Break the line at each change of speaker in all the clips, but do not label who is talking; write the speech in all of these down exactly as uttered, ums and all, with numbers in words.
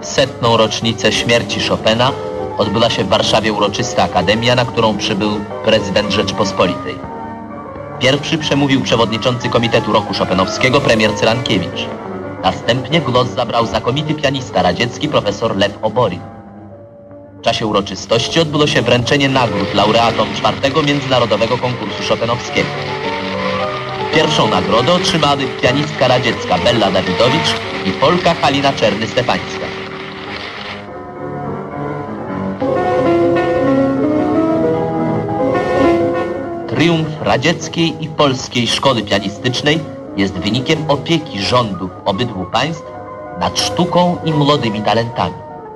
W setną rocznicę śmierci Chopina odbyła się w Warszawie uroczysta akademia, na którą przybył prezydent Rzeczypospolitej. Pierwszy przemówił przewodniczący Komitetu Roku Chopinowskiego premier Cyrankiewicz. Następnie głos zabrał znakomity pianista radziecki profesor Lew Oborin. W czasie uroczystości odbyło się wręczenie nagród laureatom czwartego Międzynarodowego Konkursu Chopinowskiego. Pierwszą nagrodę otrzymały pianistka radziecka Bella Dawidowicz i Polka Halina Czerny-Stefańska. Triumf radzieckiej i polskiej szkoły pianistycznej jest wynikiem opieki rządów obydwu państw nad sztuką i młodymi talentami.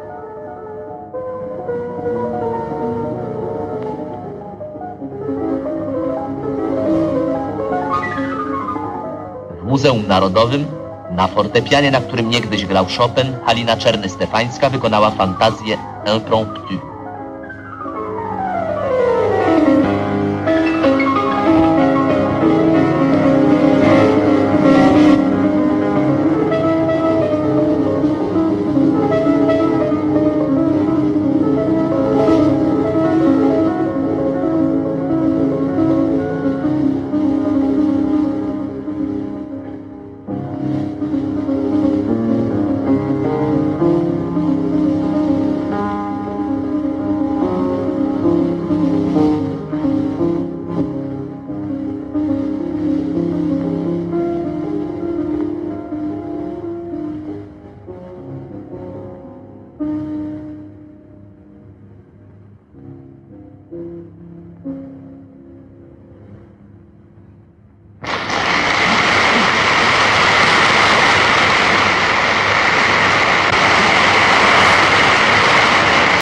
W Muzeum Narodowym na fortepianie, na którym niegdyś grał Chopin, Halina Czerny-Stefańska wykonała fantazję Impromptu.